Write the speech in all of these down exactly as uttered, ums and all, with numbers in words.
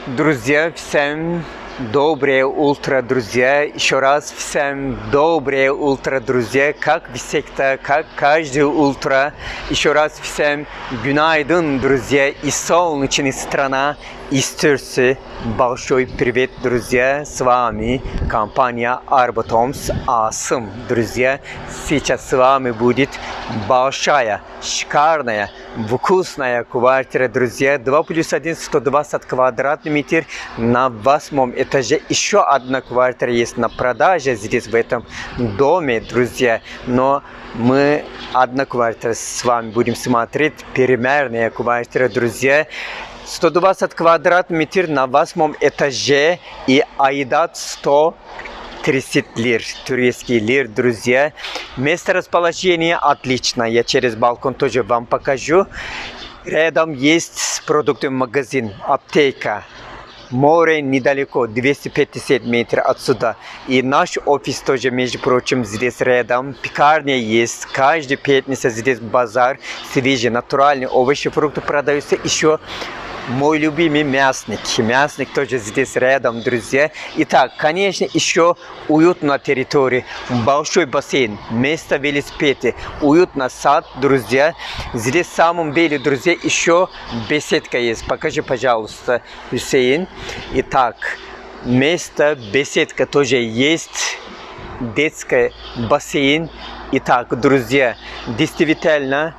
Друзья, всем доброе утро, друзья. Еще раз всем доброе утро, друзья. Как всегда, как каждое утро. Еще раз всем günaydın, друзья. Из солнечной страны, из Турции. Большой привет, друзья. С вами компания Arbathoms Асым, друзья. Сейчас с вами будет большая, шикарная, вкусная квартира, друзья. два плюс один, сто двадцать квадратных метров на восьмом этаже. Еще одна квартира есть на продаже здесь, в этом доме, друзья. Но мы одна квартира с вами будем смотреть. Примерная квартира, друзья. сто двадцать квадратных метров на восьмом этаже и айдат сто тридцать лир, турецкий лир, друзья. Место расположения отлично, я через балкон тоже вам покажу. Рядом есть продуктовый магазин, аптека. Море недалеко, двести пятьдесят метров отсюда. И наш офис тоже, между прочим, здесь рядом. Пекарня есть. Каждую пятницу здесь базар. Свежие, натуральные овощи, фрукты продаются. Еще мой любимый мясник. Мясник тоже здесь рядом, друзья. Итак, конечно, еще уютная территория. Большой бассейн, место велосипеда, уютный сад, друзья. Здесь в самом деле, друзья, еще беседка есть. Покажи, пожалуйста, Хусейн. Итак, место беседка тоже есть. Детский бассейн. Итак, друзья, действительно,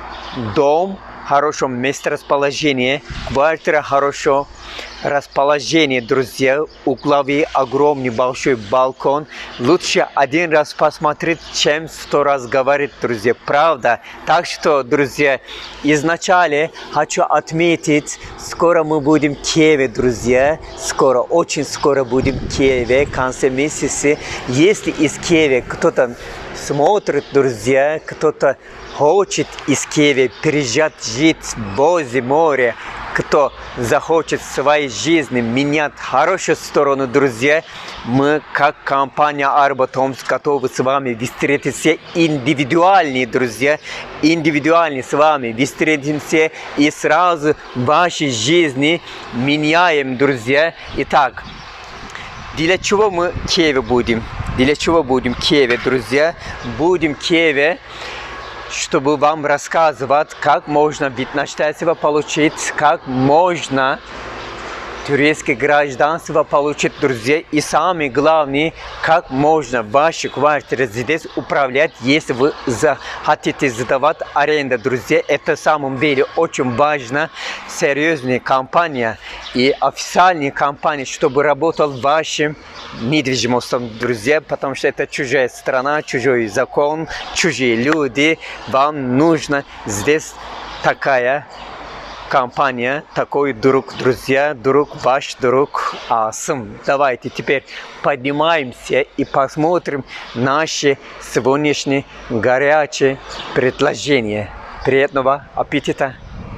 дом в хорошем месте расположения, квартира хорошо расположение, друзья. Угловый огромный большой балкон. Лучше один раз посмотреть, чем сто раз говорить, друзья. Правда. Так что, друзья, изначально хочу отметить, скоро мы будем в Киеве, друзья. Скоро, очень скоро будем в Киеве, в конце месяца. Если из Киева кто-то смотрит, друзья, кто-то хочет из Киева переезжать жить возле моря, кто захочет в своей жизни менять хорошую сторону, друзья, мы как компания Arbathoms готовы с вами встретиться индивидуальные, друзья, индивидуально с вами встретимся и сразу в вашей жизни меняем, друзья. Итак, для чего мы в Киеве будем? Для чего будем в Киеве, друзья? Будем в Киеве, чтобы вам рассказывать, как можно вид на жительство получить, как можно турецкое гражданство получить, друзья. И самое главное, как можно ваши квартиры здесь управлять, если вы хотите сдавать аренду, друзья. Это в самом деле очень важно. Серьезная компания и официальная компания, чтобы работал вашим недвижимостью, друзья, потому что это чужая страна, чужой закон, чужие люди. Вам нужно здесь такая компания, такой друг, друзья, друг, ваш друг Асым. Давайте теперь поднимаемся и посмотрим наши сегодняшние горячие предложения. Приятного аппетита!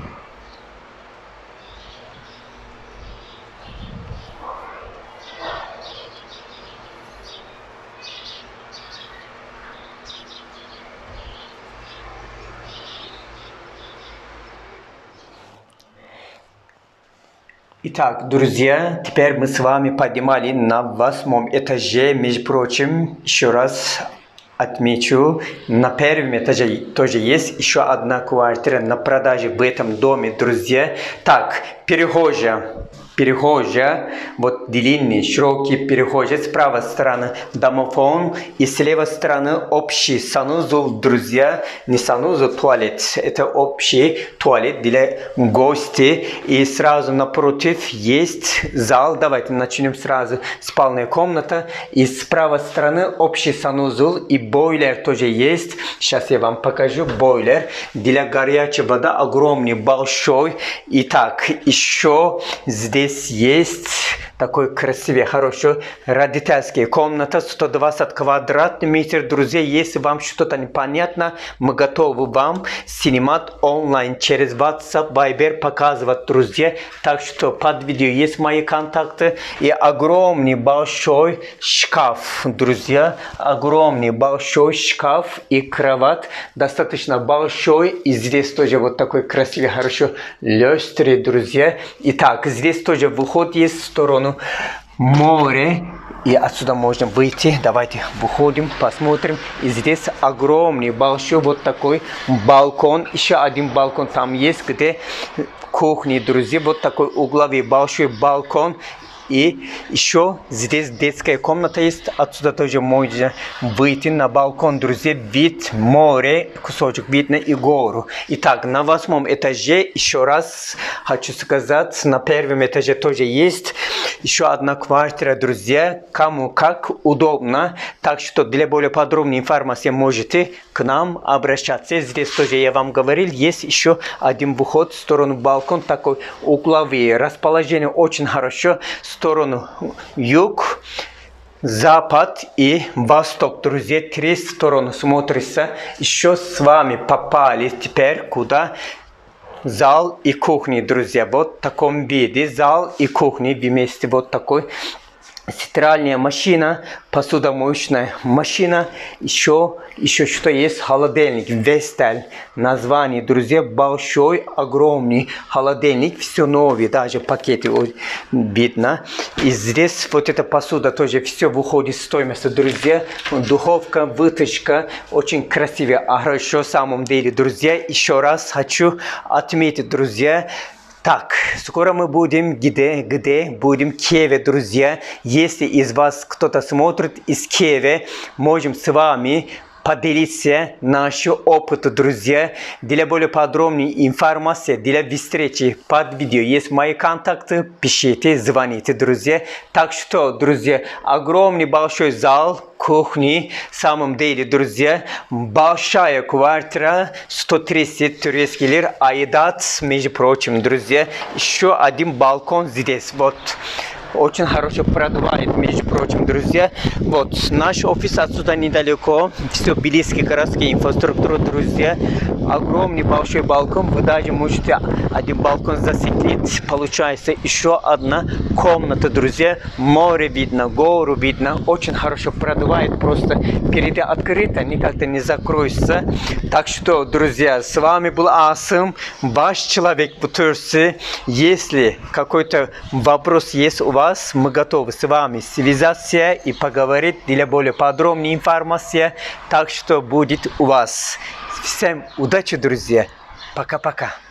Итак, друзья, теперь мы с вами поднимали на восьмом этаже. Между прочим, еще раз отмечу, на первом этаже тоже есть еще одна квартира на продаже в этом доме, друзья. Так, перехожая. Перехожая, вот длинный, широкий перехожий, с правой стороны домофон и с левой стороны общий санузел, друзья, не санузел, туалет, это общий туалет для гостей, и сразу напротив есть зал. Давайте начнем сразу. Спальная комната, и с правой стороны общий санузел и бойлер тоже есть. Сейчас я вам покажу бойлер для горячей воды, огромный, большой. Итак, еще здесь есть такой красивый, хороший родительский комната, сто двадцать квадратных метров. Друзья, если вам что-то непонятно, мы готовы вам снимать онлайн через WhatsApp, Viber, показывать, друзья. Так что под видео есть мои контакты и огромный большой шкаф, друзья. Огромный большой шкаф и кровать, достаточно большой. И здесь тоже вот такой красивый, хорошо люстры, друзья. Итак, здесь тоже выход есть в сторону моря. И отсюда можно выйти. Давайте выходим, посмотрим. И здесь огромный, большой вот такой балкон. Еще один балкон там есть, где кухня, друзья. Вот такой угловой большой балкон. И еще здесь детская комната есть. Отсюда тоже можно выйти на балкон, друзья. Вид море, кусочек видно и гору. Итак, на восьмом этаже, еще раз хочу сказать, на первом этаже тоже есть еще одна квартира, друзья. Кому как удобно. Так что для более подробной информации можете к нам обращаться. Здесь тоже я вам говорил, есть еще один выход в сторону балкон, такой угловый. Расположение очень хорошо. В сторону юг, запад и восток, друзья. Три стороны смотрится. Еще с вами попали теперь куда? Зал и кухня, друзья. Вот в таком виде зал и кухня вместе. Вот такой. Стиральная машина, посудомоечная машина, еще, еще что есть, холодильник, Vestel, название, друзья, большой, огромный холодильник, все новые, даже пакеты видно. И здесь вот эта посуда тоже все выходит в стоимость, друзья, духовка, вытяжка, очень красивая, а хорошо в самом деле, друзья. Еще раз хочу отметить, друзья, так, скоро мы будем где, где? Будем в Киеве, друзья. Если из вас кто-то смотрит из Киева, можем с вами поделиться нашим опытом, друзья. Для более подробной информации, для встречи под видео есть мои контакты. Пишите, звоните, друзья. Так что, друзья, огромный большой зал, кухни, в самом деле, друзья, большая квартира, сто тридцать турецких лир, айдат, между прочим, друзья. Еще один балкон здесь, вот. Очень хорошо продувает, между прочим, друзья. Вот, наш офис отсюда недалеко. Все близкие городские инфраструктуры, друзья. Огромный большой балкон. Вы даже можете один балкон засветить. Получается еще одна комната, друзья. Море видно, гору видно. Очень хорошо продувает. Просто перед открыто, никак-то не закроется. Так что, друзья, с вами был Асым, ваш человек в Турции. Если какой-то вопрос есть у вас, вас, мы готовы с вами связаться и поговорить для более подробной информации. Так что будет у вас. Всем удачи, друзья. Пока-пока.